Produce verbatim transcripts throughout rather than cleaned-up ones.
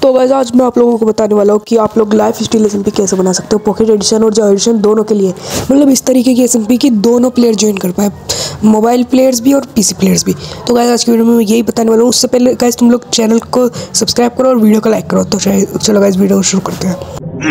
तो गाइस आज मैं आप लोगों को बताने वाला हूँ कि आप लोग लाइफ स्टील एसएमपी कैसे बना सकते हो पॉकेट एडिशन और जावा एडिशन दोनों के लिए। मतलब इस तरीके की एसएमपी की दोनों प्लेयर ज्वाइन कर पाए, मोबाइल प्लेयर्स भी और पीसी प्लेयर्स भी। तो गाइस आज की वीडियो में मैं यही बताने वाला हूँ। उससे पहले गाइस तुम लोग चैनल को सब्सक्राइब करो और वीडियो को लाइक करो। तो चलो गाइस वीडियो शुरू करते हैं।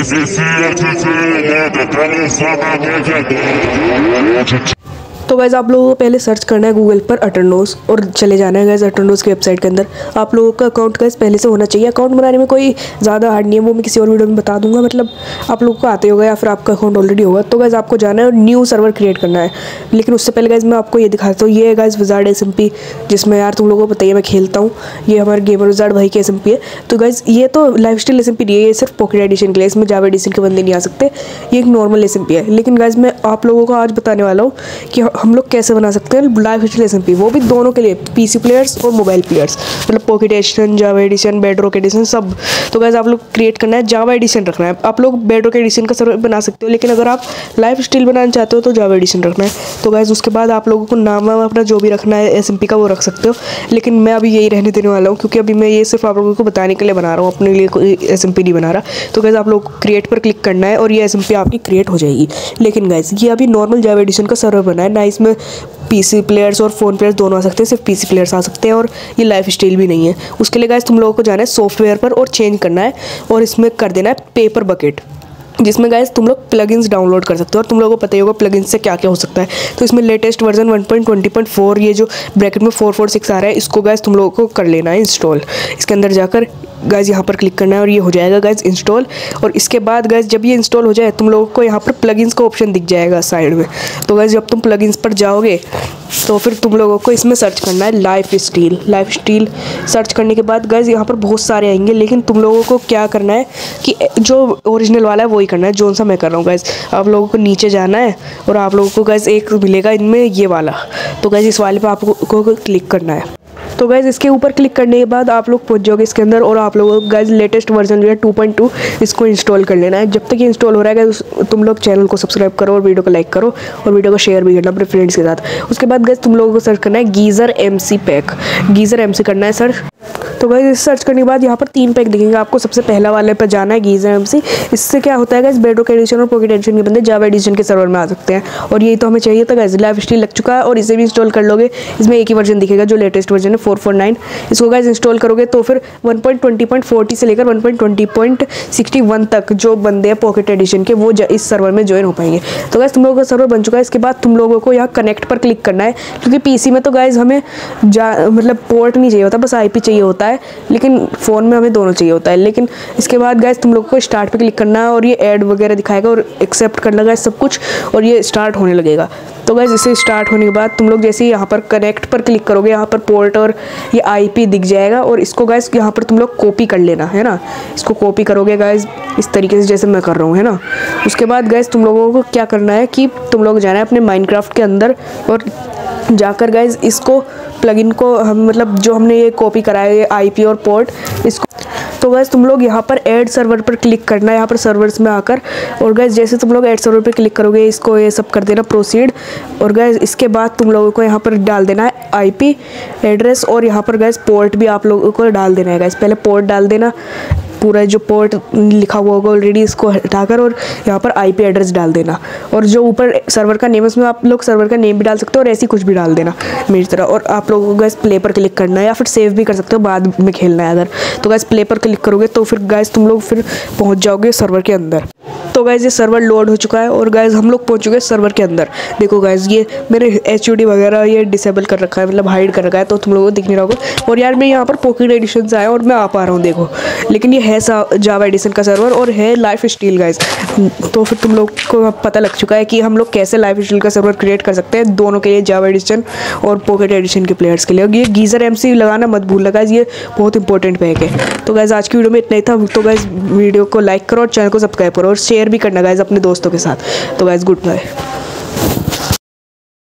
तो गाइस आप लोगों को पहले सर्च करना है गूगल पर अटरनोस और चले जाना है गाइस अटरनोस की वेबसाइट के अंदर। आप लोगों का अकाउंट गाइस पहले से होना चाहिए। अकाउंट बनाने में कोई ज़्यादा हार्ड नहीं है, वो मैं किसी और वीडियो में बता दूंगा। मतलब आप लोगों को आते होगा या फिर आपका अकाउंट ऑलरेडी होगा। तो गाइस आपको जाना है और न्यू सर्वर क्रिएट करना है। लेकिन उससे पहले गाइस मैं आपको ये दिखाता हूँ। ये है गाइस विजार्ड एसएमपी, जिसमें यार तुम लोगों को बताइए मैं खेलता हूँ। ये हमारे गेमर विजार्ड भाई की एसएमपी है। तो गाइस ये तो लाइफ स्टाइल एसएमपी नहीं है, ये सिर्फ पॉकेट एडिशन के लिए। इसमें जावा एडिशन के बंदे नहीं आ सकते। ये एक नॉर्मल एसएमपी है। लेकिन गाइस मैं आप लोगों को आज बताने वाला हूँ कि हम लोग कैसे बना सकते हैं लाइफ स्टाइल एसएमपी, वो भी दोनों के लिए, पीसी प्लेयर्स और मोबाइल प्लेयर्स। मतलब pocket edition, Java edition, Bedrock edition सब। तो गाइस आप लोग क्रिएट करना है, जावा एडिशन रखना है। आप लोग बेडरॉक एडिशन का सर्वर बना सकते हो, लेकिन अगर आप लाइफ स्टाइल बनाना चाहते हो तो जावा एडिशन रखना है। तो गाइस उसके बाद आप लोगों को नाम अपना जो भी रखना है एसएमपी का वो रख सकते हो। लेकिन मैं अभी यही रहने देने वाला हूँ, क्योंकि अभी मैं ये सिर्फ आप लोगों को बताने के लिए बना रहा हूँ, अपने लिए कोई एसएमपी नहीं बना रहा। तो गाइस आप लोग क्रिएट पर क्लिक करना है और ये एसएमपी आपकी क्रिएट हो जाएगी। लेकिन गाइस ये अभी नॉर्मल जावा एडिशन का सर्वर बना है ना, इसमें पीसी प्लेयर्स और फोन प्लेयर्स दोनों आ सकते हैं, सिर्फ पीसी प्लेयर्स आ सकते हैं। और ये लाइफ स्टाइल भी नहीं है। उसके लिए गाइस तुम लोगों को जाना है सॉफ्टवेयर पर और चेंज करना है और इसमें कर देना है पेपर बकेट, जिसमें गाइस तुम लोग प्लगइन्स डाउनलोड कर सकते हो। और तुम लोगों को पता ही होगा प्लगइन्स से क्या क्या हो सकता है। तो इसमें latest version one point twenty point four, ये जो ब्रैकेट में फोर फोर सिक्स आ रहा है, इसको गाइस तुम लोगों को कर लेना है इंस्टॉल। इसके अंदर जाकर गाइस यहाँ पर क्लिक करना है और ये हो जाएगा गाइस इंस्टॉल। और इसके बाद गाइस जब ये इंस्टॉल हो जाए तुम लोगों को यहाँ पर प्लगइन्स का ऑप्शन दिख जाएगा साइड में। तो गाइस जब तुम प्लगइन्स पर जाओगे तो फिर तुम लोगों को इसमें सर्च करना है life steal. Life steal search करने के बाद गाइस यहाँ पर बहुत सारे आएंगे, लेकिन तुम लोगों को क्या करना है कि जो ओरिजिनल वाला है वही करना है, जो सा मैं कर रहा हूँ। गाइस आप लोगों को नीचे जाना है और आप लोगों को गाइस एक मिलेगा इनमें ये वाला। तो गाइस इस वाले पर आपको क्लिक करना है। तो गाइस इसके ऊपर क्लिक करने के बाद आप लोग पहुंच जाओगे इसके अंदर और आप लोगों को गाइस लेटेस्ट वर्जन जो है टू पॉइंट टू इसको इंस्टॉल कर लेना है। जब तक ये इंस्टॉल हो रहा है गाइस तुम लोग चैनल को सब्सक्राइब करो और वीडियो को लाइक करो और वीडियो को शेयर भी करना अपने फ्रेंड्स के साथ। उसके बाद गाइस तुम लोगों को सर्च करना है Geyser MC pack, Geyser MC करना है सर्च। तो गाइस सर्च करने के बाद यहाँ पर तीन पैक दिखेंगे आपको। सबसे पहला वाले पर जाना है गीज़र एमसी। इससे क्या होता है गाइस बेडरॉक एडिशन और पॉकेट एडिशन के बंदे जावा एडिशन के सर्वर में आ सकते हैं। और यही तो हमें चाहिए था गाइस। लाइफ स्टाइल लग चुका है और इसे भी इंस्टॉल कर लोगे। इसमें एक ही वर्जन दिखेगा जो लेटेस्ट वर्जन है फोर फोर नाइन। इसको गाइस इंस्टॉल करोगे तो फिर one point twenty point forty से लेकर one point twenty point sixty one तक जो बंदे हैं पॉकेट एडिशन के वो इस सर्वर में ज्वाइन हो पाएंगे। तो गाइस तुम लोगों का सर्वर बन चुका है। इसके बाद तुम लोगों को यहाँ कनेक्ट पर क्लिक करना है, क्योंकि पीसी में तो गाइस हमें जा मतलब पोर्ट नहीं चाहिए होता, बस आईपी चाहिए होता है। लेकिन फ़ोन में हमें दोनों चाहिए होता है। लेकिन इसके बाद गाइस तुम लोगों को स्टार्ट पे क्लिक करना है और ये ऐड वगैरह दिखाएगा और एक्सेप्ट करना गाइस सब कुछ, और ये स्टार्ट होने लगेगा। तो गाइस इसे स्टार्ट होने के बाद तुम लोग जैसे ही यहाँ पर कनेक्ट पर क्लिक करोगे यहाँ पर पोर्ट और ये आईपी दिख जाएगा और इसको गाइस यहाँ पर तुम लोग कॉपी कर लेना है ना। इसको कॉपी करोगे गाइस इस तरीके से जैसे मैं कर रहा हूँ, है ना। उसके बाद गाइस तुम लोगों को क्या करना है कि तुम लोग जाना है अपने माइनक्राफ्ट के अंदर और जाकर गाइस इसको प्लगइन को हम मतलब जो हमने ये कॉपी करा है आईपी और पोर्ट इसको। तो गाइस तुम लोग यहाँ पर ऐड सर्वर पर क्लिक करना है, यहाँ पर सर्वर्स में आकर। और गाइस जैसे तुम लोग ऐड सर्वर पर क्लिक करोगे इसको ये सब कर देना प्रोसीड। और गाइस इसके बाद तुम लोगों को यहाँ पर डाल देना है आईपी एड्रेस और यहाँ पर गाइस पोर्ट भी आप लोगों को डाल देना है। गाइस पहले पोर्ट डाल देना, पूरा जो पोर्ट लिखा हुआ होगा ऑलरेडी इसको हटाकर, और यहाँ पर आईपी एड्रेस डाल देना। और जो ऊपर सर्वर का नेम है उसमें आप लोग सर्वर का नेम भी डाल सकते हो और ऐसी कुछ भी डाल देना मेरी तरह। और आप लोगों को गाइस प्ले पर क्लिक करना है या फिर सेव भी कर सकते हो बाद में खेलना है अगर। तो गाइस प्ले पर क्लिक करोगे तो फिर गाइस तुम लोग फिर पहुँच जाओगे सर्वर के अंदर। तो गाइस ये सर्वर लोड हो चुका है और गाइस हम लोग पहुंच चुके हैं सर्वर के अंदर। देखो गाइस ये मेरे एच यू डी वगैरह ये डिसेबल कर रखा है, मतलब हाइड कर रखा है, तो तुम लोगों को दिख नहीं रहा होगा। और यार मैं यहाँ पर पॉकेट एडिशन से आया और मैं आ पा रहा हूँ देखो। लेकिन ये है जावा एडिशन का सर्वर और है लाइफ स्टाइल गाइस। तो फिर तुम लोग को पता लग चुका है कि हम लोग कैसे लाइफ स्टाइल का सर्वर क्रिएट कर सकते हैं दोनों के लिए, जावा एडिशन और पॉकेट एडिशन के प्लेयर्स के लिए। ये गीज़र एमसी लगाना मत भूलना गाइस, ये बहुत इंपॉर्टेंट पैक है। तो गाइस आज की वीडियो में इतना ही था। तो गाइस वीडियो को लाइक करो और चैनल को सब्सक्राइब करो और शेयर भी करना गाइस अपने दोस्तों के साथ। तो गाइस गुड बाय।